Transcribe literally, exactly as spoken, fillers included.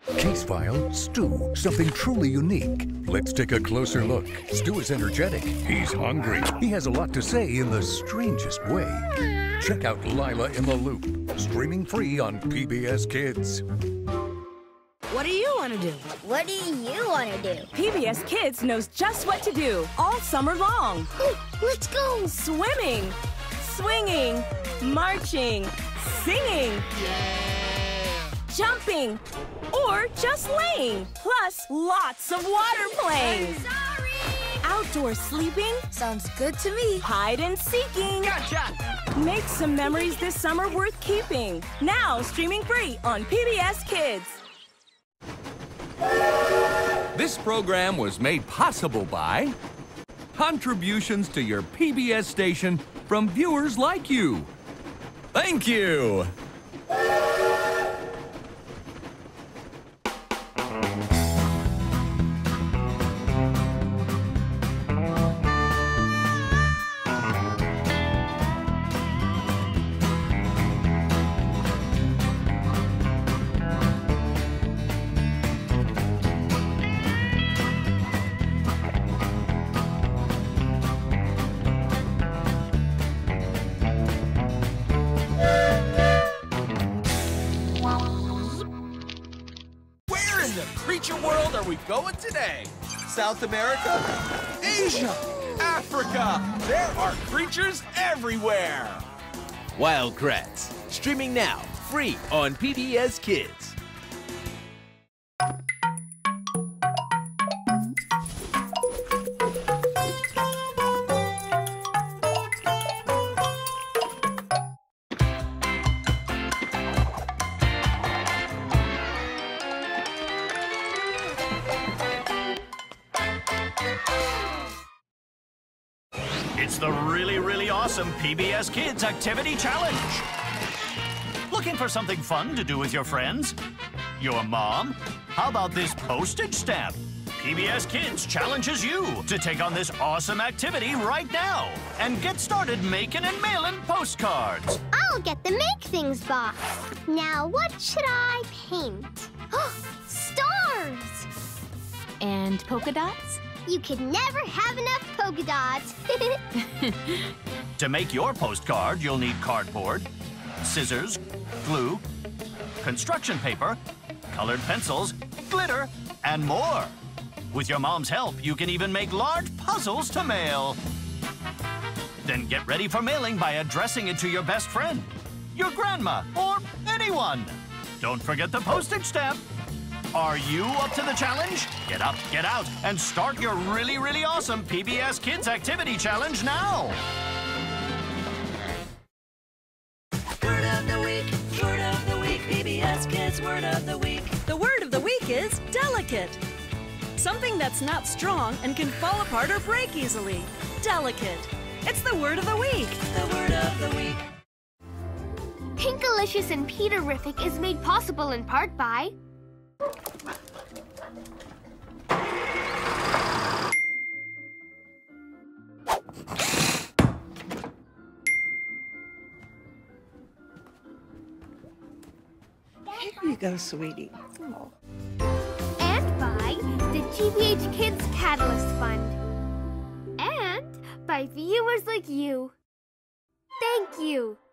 Case file, Stu, something truly unique. Let's take a closer look. Stu is energetic. He's hungry. He has a lot to say in the strangest way. Check out Lila in the Loop, streaming free on P B S Kids. What do you want to do? What do you want to do? P B S Kids knows just what to do all summer long. Ooh, let's go! Swimming, swinging, marching, singing, Yeah! jumping, or just laying. Plus, lots of water playing. Sorry! Outdoor sleeping. Sounds good to me. Hide and seeking. Gotcha! Make some memories this summer worth keeping. Now streaming free on P B S Kids. This program was made possible by contributions to your P B S station from viewers like you. Thank you. Creature world are we going today? South America? Asia? Africa? There are creatures everywhere! Wild Kratts, streaming now, free on P B S Kids. It's the really, really awesome P B S Kids Activity Challenge. Looking for something fun to do with your friends? Your mom? How about this postage stamp? P B S Kids challenges you to take on this awesome activity right now and get started making and mailing postcards. I'll get the Make Things box. Now, what should I paint? Stars! And polka dots? You could never have enough polka dots. To make your postcard, you'll need cardboard, scissors, glue, construction paper, colored pencils, glitter, and more. With your mom's help, you can even make large puzzles to mail. Then get ready for mailing by addressing it to your best friend, your grandma, or anyone. Don't forget the postage stamp. Are you up to the challenge? Get up, get out, and start your really, really awesome P B S Kids Activity Challenge now. Word of the week, word of the week, P B S Kids word of the week. The word of the week is delicate. Something that's not strong and can fall apart or break easily. Delicate. It's the word of the week. The word of the week. Pinkalicious and Peterific is made possible in part by Here you go, sweetie. Oh. and by the G B H Kids Catalyst Fund. And by viewers like you. Thank you.